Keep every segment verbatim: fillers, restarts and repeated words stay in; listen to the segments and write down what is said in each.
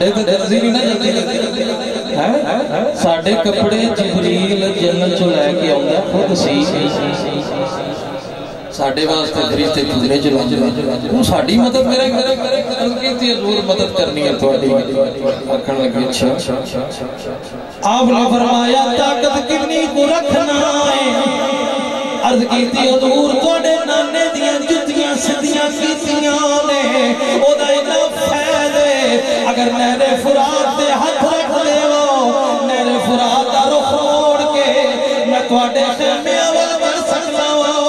ساڑھے تو درزی نہیں نہ جلدی ساڑھے کپڑے جبریل جنت چو لے کے آؤں خود سی ساڑھے واسطے فرشتے جھولے چلاندے وہ ساڑھی مدد کرے کرے کرے کیتی حضور مدد کرنی ہے تواڈی آکھن لگے اچھا آپ نے فرمایا طاقت کنی کو رکھنا ہے عرض کیتی حضور تواڈے نانے دیاں جتیاں سدیاں کیتیاں نے او دا اینا فیض ہے اگر نہر فرات دے ہاتھ رکھ دیو نہر فرات دا رخ موڑ کے میں تواڈے خیمے اول بڑھ سکتا ہوں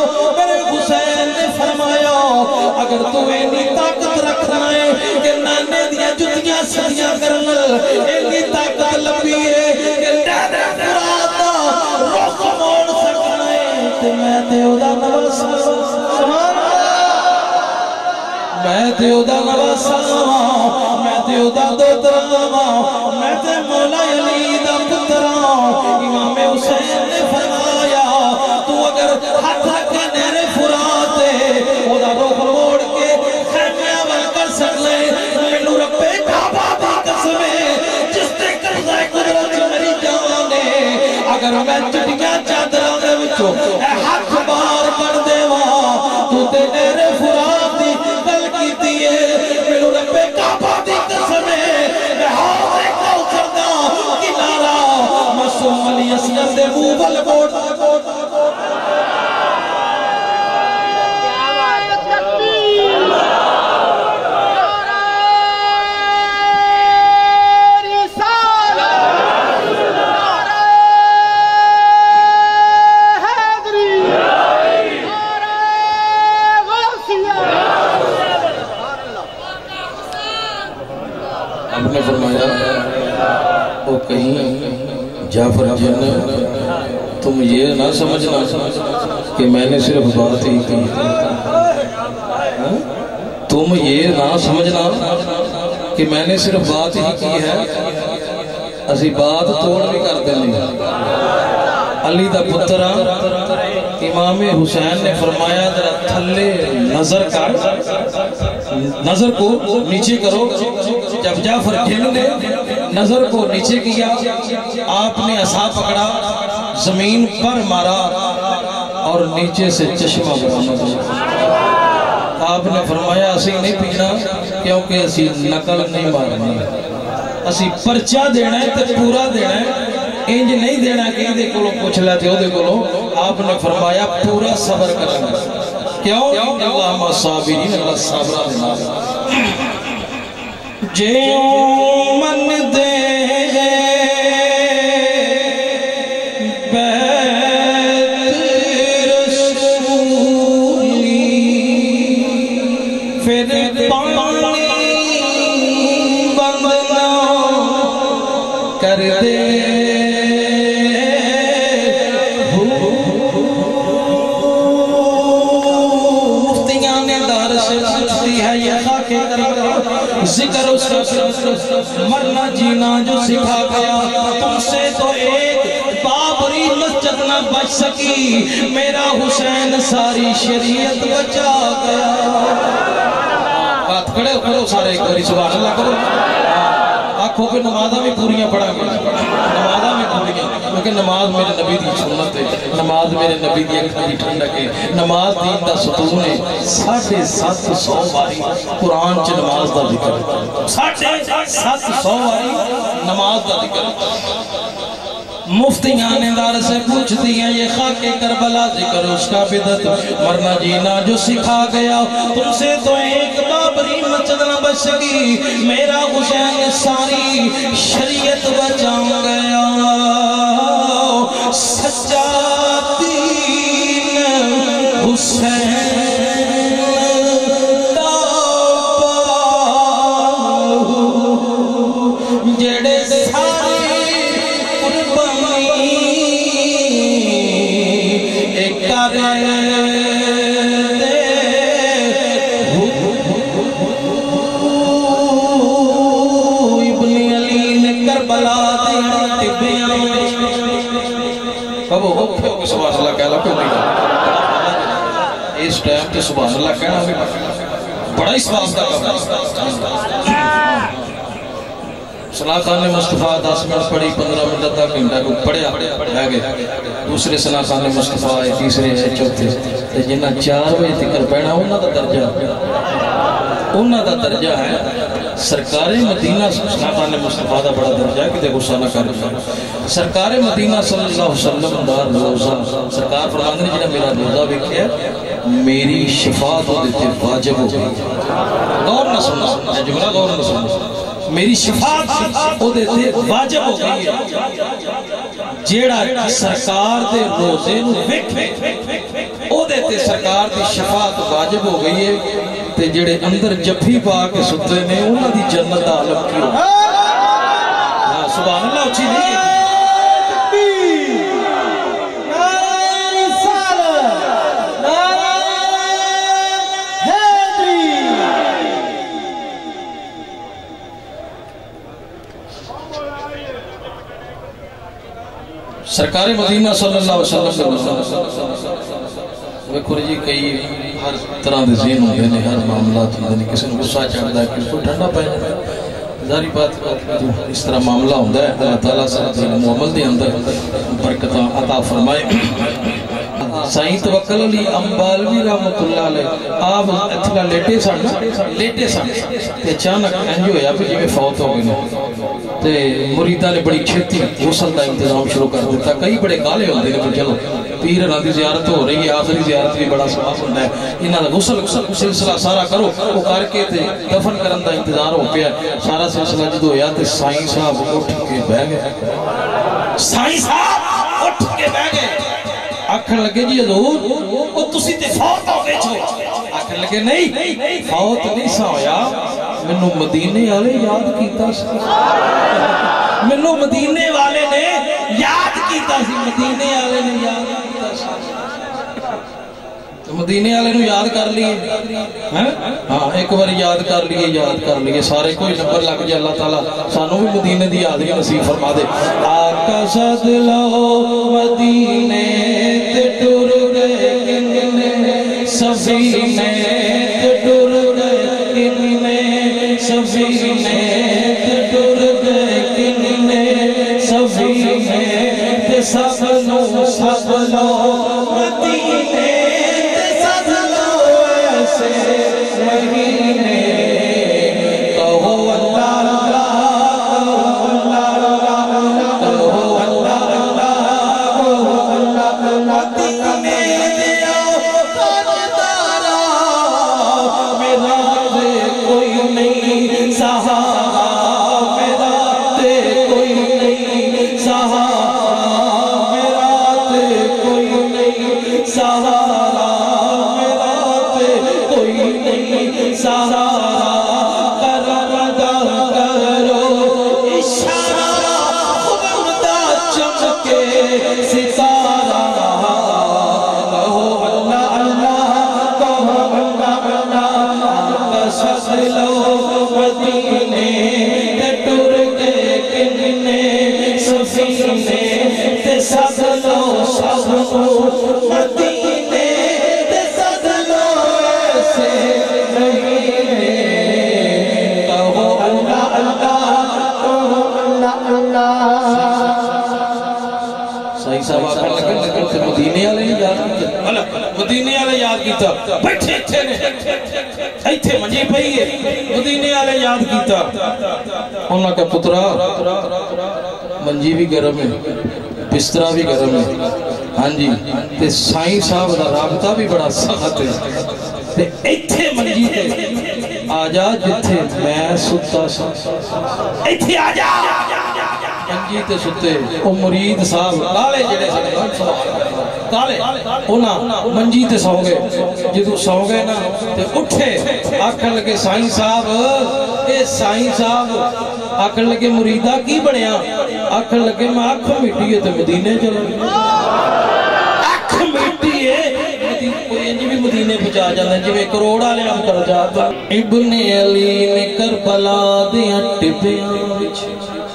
اگر تمہیں نہیں طاقت رکھنا ہے کہ نانے دیا جتیاں سدیاں کرنا ایک طاقت لبی ہے کہ نانے فرادا رخ موڑ سکنا ہے تو میں دیودا نواسا میں دیودا نواسا میں دیودا دوترا میں تے مولا علی دا پترا امام حسین نے فرمایا تو اگر ہاتھ رکھے نہر فرات ہے وہ دا رخ موڑ کے خیمے اول کر سکلے مینو ربے کعبہ دی قسم ہے جس تے قبضہ قدرت میری جان ہے اگر میں چٹیاں چادراں دے وچوں اے ہاتھ باہر کر دیواں تو تے نہر فرات دی گل کیتی ہے مینو ربے کعبہ دی قسم ہے میں حوض کوثر دا کنارہ معصوم علی اصغر دے منہ ول موڑ جعفر جن تم یہ نہ سمجھنا کہ میں نے صرف بات ہی کی تم یہ نہ سمجھنا کہ میں نے صرف بات ہی کی ہے اسی بات توڑ بھی کر دیں علی دا پترہ امام حسین نے فرمایا ذرا تھلے نظر کر نظر کو نیچے کرو جب جعفر جن نے نظر کو نیچے کیا آپ نے عصا پکڑا زمین پر مارا اور نیچے سے چشمہ برآمد آپ نے فرمایا اسی نہیں پینا کیونکہ اسی نقل نہیں مارنی اسی پرچہ دینا ہے تو پورا دینا ہے انج نہیں دینا کہ دے کولو پوچھ لیتے ہو دے کولو آپ نے فرمایا پورا صبر کرنا کیوں اللہ صابرین اللہ صبرہ دینا جیوں من دے بیت رسولی پھر پانی بندنا کر دے مفتیان دار سے پوچھتی ہے یہ خاکے کر ذکر اس کا مرنا جینا جو سکھا گیا تم سے تو ایک بابری مسجد نہ بچ سکی میرا حسین ساری شریعت بچا گیا بات کھڑے کرو سارے ایک باری سبحان اللہ کرو آنکھوں پہ نمازہ میں پوریاں پڑھا گیا نمازہ میں پوریاں کیونکہ نماز میرے نبی دی سنت ہے نماز میرے نبی دی اکھا دی ٹھنڈک ہے نماز دین دا ستون ہے ساڑھے سات سو باری قرآن چھ نماز دا ذکر ساڑھے سات سو باری نماز دا ذکر مفتیان دار سے پوچھتی ہیں یہ خاک کربلا ذکر اس کا بدت مرنا جینا جو سکھا گیا تم سے تو ایک بابری مسجد نہ بچ سکی میرا حسین ساری شریعت بچا گیا سچا دین حسین جڑے سارے قربانی ایک کرے ابن علی نے کربلا دے ٹبیاں کبھو اوکھے اوکھے سبحان اللہ کہہ لکھو اس ٹائم تے سبحان اللہ کہنا بھی بڑا اس بات کا کبھا صلاح خان مصطفیٰ دس منٹ پڑھی پندرہ منٹ تک گھنٹہ کو پڑھیا رہ گئے دوسرے صلاح خان مصطفیٰ آئے تیسرے ہے چوتھے جنہ چار بجے تک پڑھنا انہاں دا درجہ انہاں دا درجہ ہے سرکار مدینہ صلاح خان مصطفیٰ دا بڑا درجہ ہے کہ دیکھو سانہ کر سرکار مدینہ صلی اللہ علیہ وسلم دا روزہ سرکار فرماندے نے جنہ میرا روزہ بکھیا میری شفاعت ہو دیتے واجب ہو گئی غور نہ سننا جملہ غور نہ سننا میری شفاعت ہو دیتے واجب ہو گئی ہے جیڑا سرکار دے روزے نو ویکھ او دیتے سرکار دی شفاعت واجب ہو گئی ہے تے جیڑے اندر جفی پا کے ستے نے انہاں دی جنت دا عالم کیوں سبحان اللہ اچھی نہیں سرکار مدینہ صلی اللہ علیہ وسلم ویکھو جی کئی ہر طرح دے ذہن ہوندے نے ہر معاملات ہوندے نے کسی نے غصہ چڑھدا ہے کسی کو ٹھنڈا پے جاندا ہے ظاہری بات اس طرح معاملہ ہوندا ہے اللہ تعالیٰ سے معامل دے اندر برکتاں عطا فرمائے سائیں توکل علی امبالوی رحمت اللہ علیہ آپ اتھلا لیٹے سن لیٹے سن تے اچانک انج ہویا پھر جی میں فوت ہو گئے تے مریدہ نے بڑی چھتی غسل دا انتظام شروع کر دیتا کئی بڑے کالے ہوندے نے کہ چلو پیر انہاں دی زیارت ہو رہی ہے آخری زیارت بھی بڑا ثواب ہوندا ہے انہاں دا غسل سلسلہ سارا کرو وہ کر کے تے دفن کرن دا انتظار ہو پیا سارا سلسلہ جدو ہویا تے سائیں صاحب اٹھ کے بیٹھ گئے سائیں صاحب اٹھ کے بیٹھ گئے آکھن لگے جی حضور وہ تسی تے فوت ہو گئے چھو آکھن لگے نہیں فوت نہیں سا ہویا منو مدینے والے یاد کیتا سی منو مدینے والے نے یاد کیتا سی مدینے والے نے یاد کیتا سی تو مدینے والے نو یاد کر لیے ہاں ایک بار یاد کر لیے یاد کر لیے سارے کوئی نمبر لگ جائے اللہ تعالیٰ سانو بھی مدینے دی یاد نصیب فرما دے آقا صد لو مدینے تے ٹر گئے کنے سفینے تے ٹر گئے کنے سفینے تے ٹر گئے کنے سفینے تے سب لو سب لو مدینے تے سب لو ایسے مہینے کہو اللہ مدینے والے مدینے والے یاد کیتا بیٹھے تھے نے ایتھے منجی پئی ہے مدینے والے یاد کیتا انہاں کا پترا منجی بھی گرم ہے بسترا بھی گرم ہے ہاں جی تے سائیں صاحب دا رابطہ بھی بڑا سخت ہے تے ایتھے منجی تے آ جا جتھے میں ستا سا ایتھے آ جا منجی تے ستے او مرید صاحب کالے جڑے سے کالے اونا منجی تے سو گئے جدو سو گئے نا تے اٹھے آکھن لگے سائیں صاحب اے سائیں صاحب آکھن لگے مریدہ کی بڑھیا آکھن لگے میں آکھ مٹی ہے تے مدینے چلو آکھ مٹی ہے کوئی انجی بھی مدینے پچا جانا جو ایک کروڑا لے ہم کر جاتا ابن علی نے کربلا دیا ٹپیاں بچ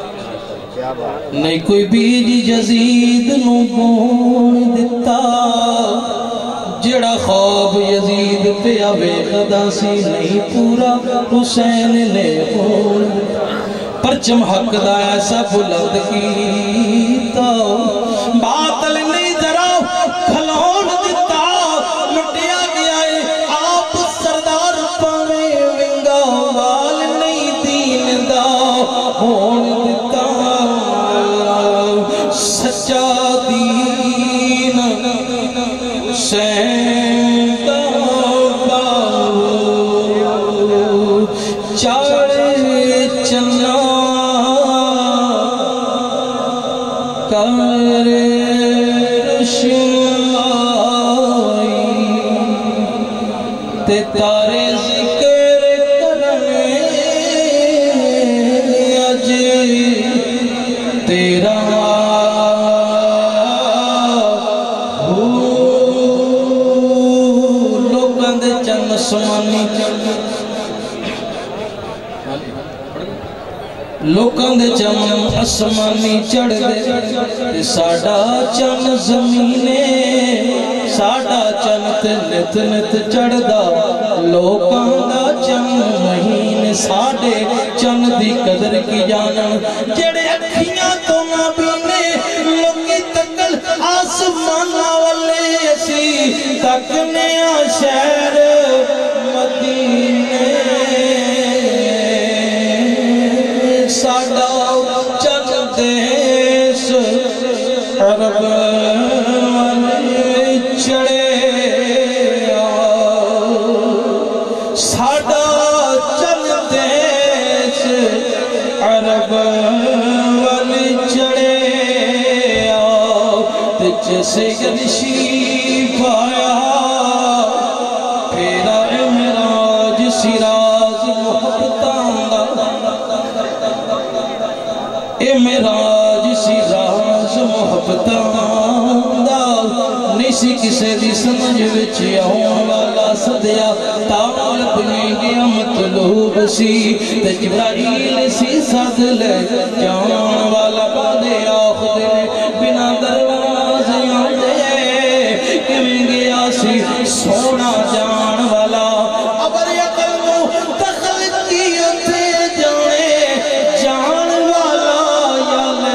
نہیں کوئی بیج یزید نو بون دیتا جڑا خواب یزید پہ آوے خدا سی نہیں پورا حسین نے بون پرچم حق دا ایسا بلند کیتا باطل نہیں ذرا کھلون دیتا لٹیا گیا ہے آپ سردار پاوے ونگا وال نہیں دین دا ہون دیتا سچا دین حسین دا باو چاڑے چنا کر رشنائی تے تارے ذکر کرنے اج تیرا لوگاں دے چن سمانی لوکاں دے چن اسمانی چڑھ دے ساڑا چن زمینے ساڑا چن تے نت نت چڑھ دا لوکاں دا چن مہینے ساڑے چن دی قدر کی جانا جڑے اکھیاں تو مابینے لوکی تکل آسمانہ والے اسی تکنے آ شہر مدینے ساڑا چن دیس عرب والی چڑے ساڑا چن دیس عرب والی چڑے جیسے گرشی پایا پھیرا امراج سراج محبتان دا امراج سراج محبتان دا نیسی کسے دی سمجھ وچ آؤں والا صدیا تاول بنے گیا مطلوب سی تے جبرائیل سی ساتھ لے جان والا بادے آخ دے بنا دروازے آدھے کمیں گیا سی سونا جان والا ابر یقل مو دخل کیتے جانے جان والا یا لے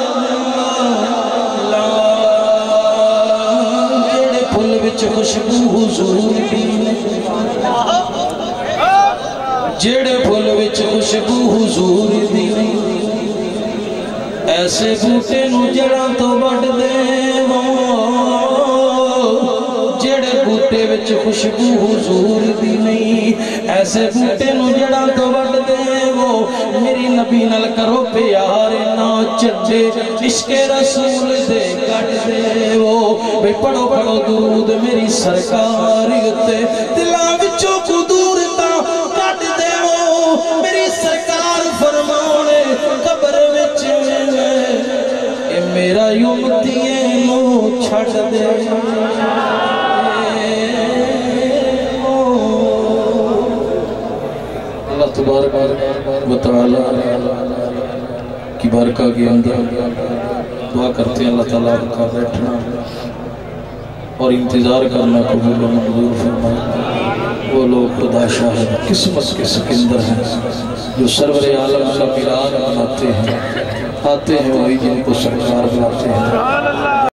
جانا جڑے پھل وچ خوشبو حضور دینے جڑے پھل وچ خوشبو حضور دینے ایسے بوٹے نو جڑاں تو بڑھ دے وہ جڑے بوٹے وچ خوشبو حضور دی نہیں ایسے بوٹے نو جڑاں تو بڑھ دے وہ میری نبی نال کرو پیار نہ چڑھے عشق رسول دے کٹ دے وہ بے پڑھو پڑھو درود میری سرکاری تے دلاں وچوں کو دور تا کٹ دے وہ میری سرکار فرمانے قبر وچ اے میرا یمتیے نو چھڑ دے اللہ تبارک و تعالی کی بارکہ کے اندر دعا کرتے ہیں اللہ تعالیٰ کا بیٹھنا اور انتظار کرنا قبول و منظور فرمائے وہ لوگ خدا شاہد قسمت کے سکندر ہیں جو سرور عالم کا ملاد بناتے ہیں آتے ہیں وہی جن کو سرکار بناتے ہیں